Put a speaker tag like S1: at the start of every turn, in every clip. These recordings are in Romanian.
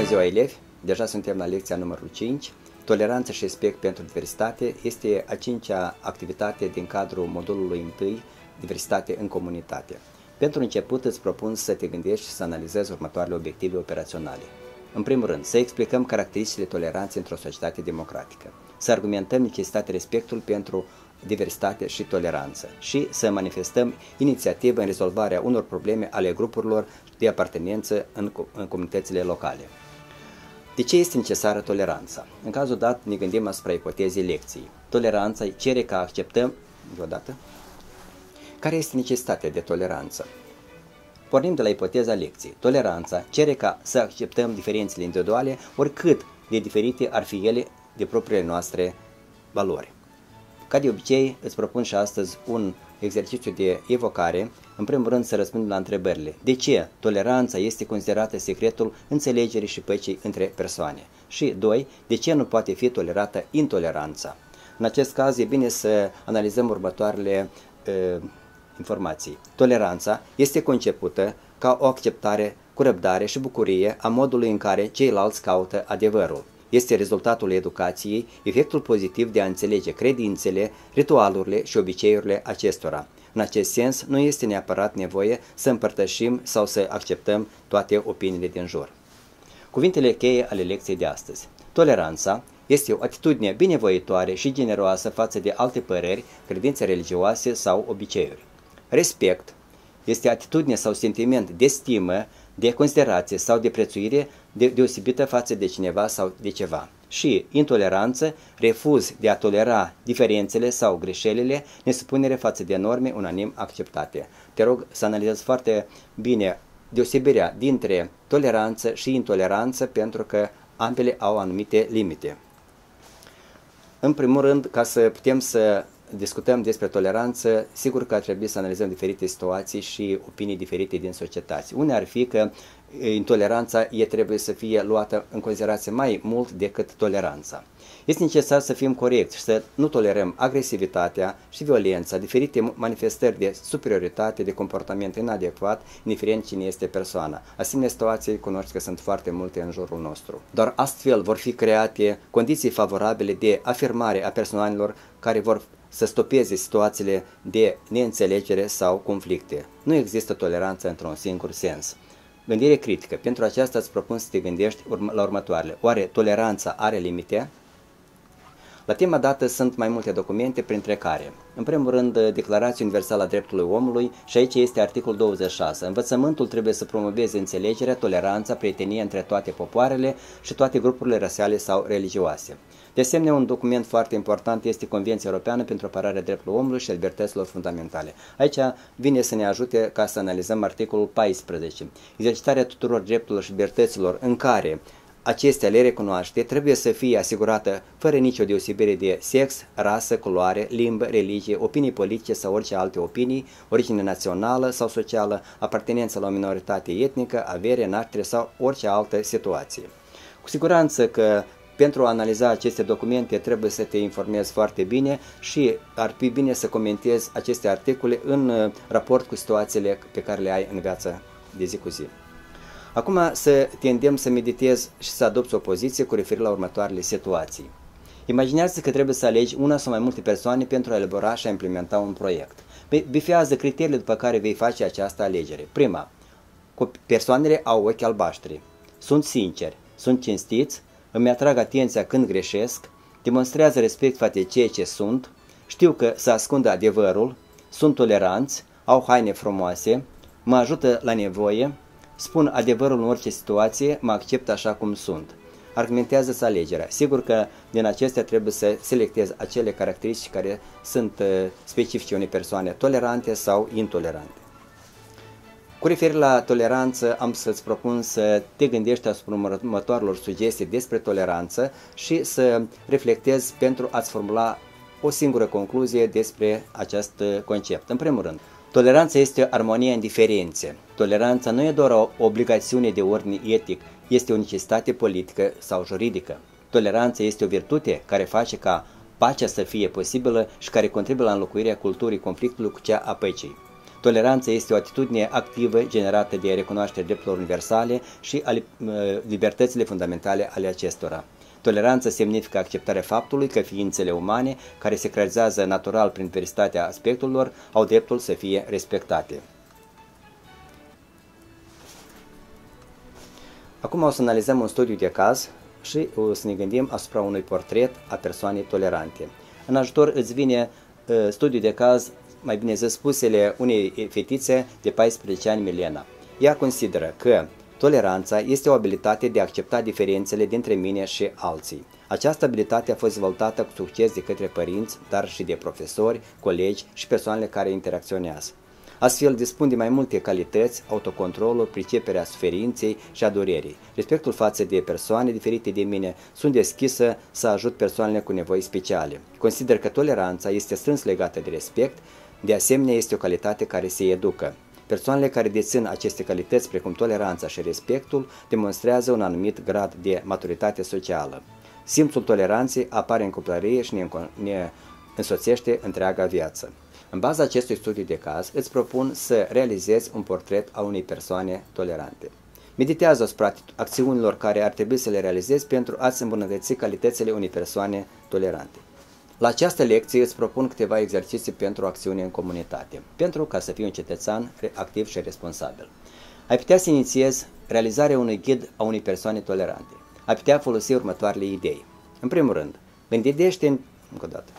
S1: ziua, elevi! Deja suntem la lecția numărul 5. Toleranță și respect pentru diversitate este a 5-a activitate din cadrul modulului 1, diversitate în comunitate. Pentru început îți propun să te gândești și să analizezi următoarele obiective operaționale. În primul rând, să explicăm caracteristicile toleranței într-o societate democratică, să argumentăm necesitatea respectului pentru diversitate și toleranță și să manifestăm inițiativă în rezolvarea unor probleme ale grupurilor de apartenență în comunitățile locale. De ce este necesară toleranța? În cazul dat ne gândim asupra ipotezei lecției. Toleranța cere că acceptăm deodată. Care este necesitatea de toleranță? Pornim de la ipoteza lecției. Toleranța cere ca să acceptăm diferențele individuale, oricât de diferite ar fi ele de propriile noastre valori. Ca de obicei, îți propun și astăzi un exercițiu de evocare. În primul rând să răspundem la întrebările. De ce toleranța este considerată secretul înțelegerii și păcii între persoane? Și 2. De ce nu poate fi tolerată intoleranța? În acest caz e bine să analizăm următoarele informații. Toleranța este concepută ca o acceptare cu răbdare și bucurie a modului în care ceilalți caută adevărul. Este rezultatul educației, efectul pozitiv de a înțelege credințele, ritualurile și obiceiurile acestora. În acest sens, nu este neapărat nevoie să împărtășim sau să acceptăm toate opiniile din jur. Cuvintele cheie ale lecției de astăzi. Toleranța este o atitudine binevoitoare și generoasă față de alte păreri, credințe religioase sau obiceiuri. Respect este atitudine sau sentiment de stimă, de considerație sau de prețuire deosebită față de cineva sau de ceva. Și intoleranță, refuz de a tolera diferențele sau greșelile, nesupunere față de norme unanim acceptate. Te rog să analizezi foarte bine deosebirea dintre toleranță și intoleranță, pentru că ambele au anumite limite. În primul rând, ca să putem să discutăm despre toleranță, sigur că ar trebui să analizăm diferite situații și opinii diferite din societăți. Unde ar fi că intoleranța trebuie să fie luată în considerație mai mult decât toleranța. Este necesar să fim corecți și să nu tolerăm agresivitatea și violența, diferite manifestări de superioritate, de comportament inadecvat, indiferent cine este persoana. Asemenea situații cunoști că sunt foarte multe în jurul nostru. Doar astfel vor fi create condiții favorabile de afirmare a persoanelor care vor să stopeze situațiile de neînțelegere sau conflicte. Nu există toleranță într-un singur sens. Gândire critică. Pentru aceasta îți propun să te gândești la următoarele. Oare toleranța are limite? La tema dată sunt mai multe documente, printre care, în primul rând, Declarația Universală a Drepturilor Omului, și aici este articolul 26. Învățământul trebuie să promoveze înțelegerea, toleranța, prietenia între toate popoarele și toate grupurile rasiale sau religioase. De asemenea, un document foarte important este Convenția Europeană pentru apărarea drepturilor omului și libertăților fundamentale. Aici vine să ne ajute ca să analizăm articolul 14. Exercitarea tuturor drepturilor și libertăților în care acestea le recunoaște trebuie să fie asigurată fără nicio deosebire de sex, rasă, culoare, limbă, religie, opinii politice sau orice alte opinii, origine națională sau socială, apartenență la o minoritate etnică, avere, naștere sau orice altă situație. Cu siguranță că pentru a analiza aceste documente trebuie să te informezi foarte bine și ar fi bine să comentezi aceste articole în raport cu situațiile pe care le ai în viața de zi cu zi. Acum să te îndemn să meditezi și să adopți o poziție cu referire la următoarele situații. Imaginează că trebuie să alegi una sau mai multe persoane pentru a elabora și a implementa un proiect. Bifează criteriile după care vei face această alegere. Prima, persoanele au ochi albaștri, sunt sinceri, sunt cinstiți, îmi atrag atenția când greșesc, demonstrează respect față de ceea ce sunt, știu că să ascundă adevărul, sunt toleranți, au haine frumoase, mă ajută la nevoie, spun adevărul în orice situație, mă accept așa cum sunt. Argumentează-ți alegerea. Sigur că din acestea trebuie să selectezi acele caracteristici care sunt specifice unei persoane tolerante sau intolerante. Cu referire la toleranță, am să-ți propun să te gândești asupra următoarelor sugestii despre toleranță și să reflectezi pentru a-ți formula o singură concluzie despre acest concept. În primul rând, toleranța este armonia în diferențe. Toleranța nu e doar o obligațiune de ordine etic, este o necesitate politică sau juridică. Toleranța este o virtute care face ca pacea să fie posibilă și care contribuie la înlocuirea culturii conflictului cu cea a păcii. Toleranța este o atitudine activă generată de recunoașterea drepturilor universale și ale libertățile fundamentale ale acestora. Toleranța semnifică acceptarea faptului că ființele umane, care se creează natural prin diversitatea aspectelor, au dreptul să fie respectate. Acum o să analizăm un studiu de caz și o să ne gândim asupra unui portret a persoanei tolerante. În ajutor îți vine studiul de caz, mai bine zis, spusele unei fetițe de 14 ani, Milena. Ea consideră că toleranța este o abilitate de a accepta diferențele dintre mine și alții. Această abilitate a fost dezvoltată cu succes de către părinți, dar și de profesori, colegi și persoanele care interacționează. Astfel, dispun de mai multe calități: autocontrolul, priceperea suferinței și a durerii. Respectul față de persoane diferite de mine, sunt deschisă să ajut persoanele cu nevoi speciale. Consider că toleranța este strâns legată de respect, de asemenea este o calitate care se educă. Persoanele care dețin aceste calități, precum toleranța și respectul, demonstrează un anumit grad de maturitate socială. Simțul toleranței apare în copilărie și ne însoțește întreaga viață. În baza acestui studiu de caz, îți propun să realizezi un portret al unei persoane tolerante. Meditează asupra acțiunilor care ar trebui să le realizezi pentru a-ți îmbunătăți calitățile unei persoane tolerante. La această lecție îți propun câteva exerciții pentru acțiune în comunitate, pentru ca să fii un cetățean activ și responsabil. Ai putea să inițiezi realizarea unui ghid a unei persoane tolerante. Ai putea folosi următoarele idei. În primul rând, încă o dată.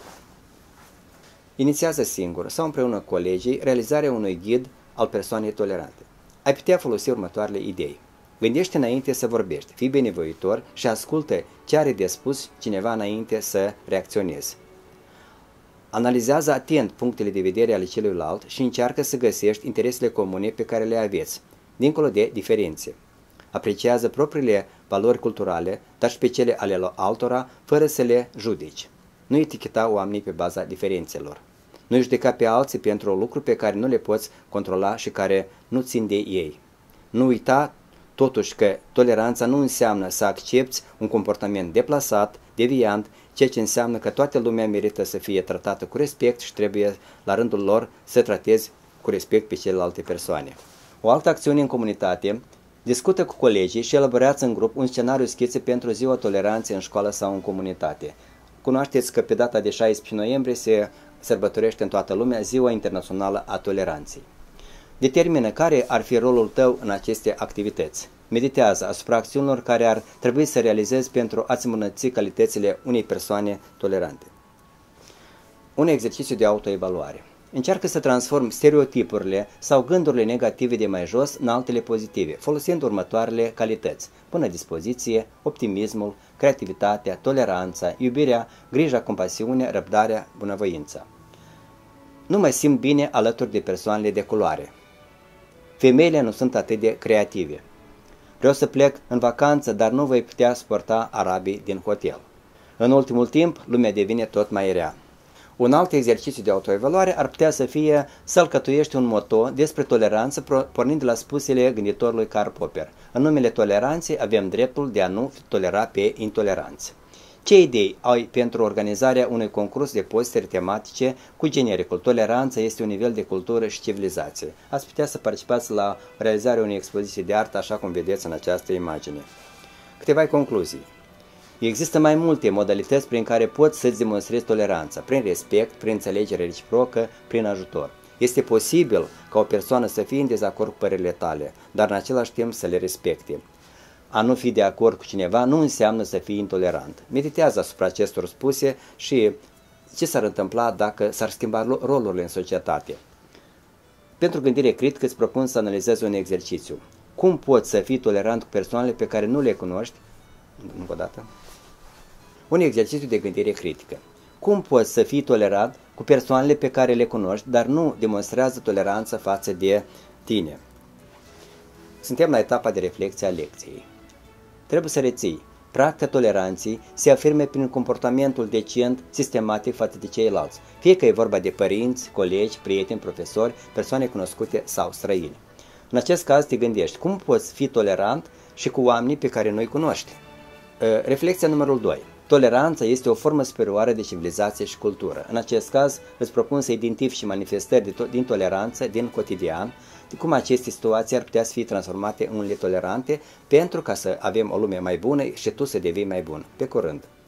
S1: Inițiază singur sau împreună cu colegii realizarea unui ghid al persoanei tolerante. Ai putea folosi următoarele idei. Gândește înainte să vorbești, fii binevoitor și ascultă ce are de spus cineva înainte să reacționezi. Analizează atent punctele de vedere ale celuilalt și încearcă să găsești interesele comune pe care le aveți, dincolo de diferențe. Apreciază propriile valori culturale, dar și pe cele ale altora, fără să le judeci. Nu eticheta oamenii pe baza diferențelor. Nu judeca pe alții pentru lucruri pe care nu le poți controla și care nu țin de ei. Nu uita totuși că toleranța nu înseamnă să accepti un comportament deplasat, deviant, ceea ce înseamnă că toată lumea merită să fie tratată cu respect și trebuie la rândul lor să tratezi cu respect pe celelalte persoane. O altă acțiune în comunitate: discută cu colegii și elaborează în grup un scenariu schițe pentru Ziua Toleranței în școală sau în comunitate. Cunoașteți că pe data de 16 noiembrie se sărbătorește în toată lumea Ziua Internațională a Toleranței. Determină care ar fi rolul tău în aceste activități. Meditează asupra acțiunilor care ar trebui să realizezi pentru a-ți îmbunătăți calitățile unei persoane tolerante. Un exercițiu de autoevaluare. Încearcă să transformi stereotipurile sau gândurile negative de mai jos în altele pozitive, folosind următoarele calități: bună dispoziție, optimismul, creativitatea, toleranța, iubirea, grija, compasiunea, răbdarea, bunăvoința. Nu mă simt bine alături de persoanele de culoare. Femeile nu sunt atât de creative. Vreau să plec în vacanță, dar nu voi putea suporta arabii din hotel. În ultimul timp, lumea devine tot mai rea. Un alt exercițiu de autoevaluare ar putea să fie să alcătuiești un moto despre toleranță pornind de la spusele gânditorului Karl Popper. În numele toleranței avem dreptul de a nu tolera pe intoleranți. Ce idei ai pentru organizarea unui concurs de posteri tematice cu genericul "Toleranța este un nivel de cultură și civilizație"? Ați putea să participați la realizarea unei expoziții de artă, așa cum vedeți în această imagine. Câteva concluzii. Există mai multe modalități prin care poți să-ți demonstrezi toleranța: prin respect, prin înțelegere reciprocă, prin ajutor. Este posibil ca o persoană să fie în dezacord cu părerile tale, dar în același timp să le respecte. A nu fi de acord cu cineva nu înseamnă să fii intolerant. Meditează asupra acestor spuse și ce s-ar întâmpla dacă s-ar schimba rolurile în societate. Pentru gândire critică îți propun să analizezi un exercițiu. Cum poți să fii tolerant cu persoanele pe care nu le cunoști? Încă o dată. Un exercițiu de gândire critică. Cum poți să fii tolerant cu persoanele pe care le cunoști, dar nu demonstrează toleranță față de tine? Suntem la etapa de reflexie a lecției. Trebuie să reții: practica toleranței se afirme prin comportamentul decent, sistematic față de ceilalți, fie că e vorba de părinți, colegi, prieteni, profesori, persoane cunoscute sau străini. În acest caz te gândești: cum poți fi tolerant și cu oamenii pe care nu-i cunoști? Reflexia numărul 2. toleranța este o formă superioară de civilizație și cultură. În acest caz, îți propun să identifici manifestări din toleranță din cotidian, de cum aceste situații ar putea să fie transformate în unele tolerante, pentru ca să avem o lume mai bună și tu să devii mai bun. Pe curând!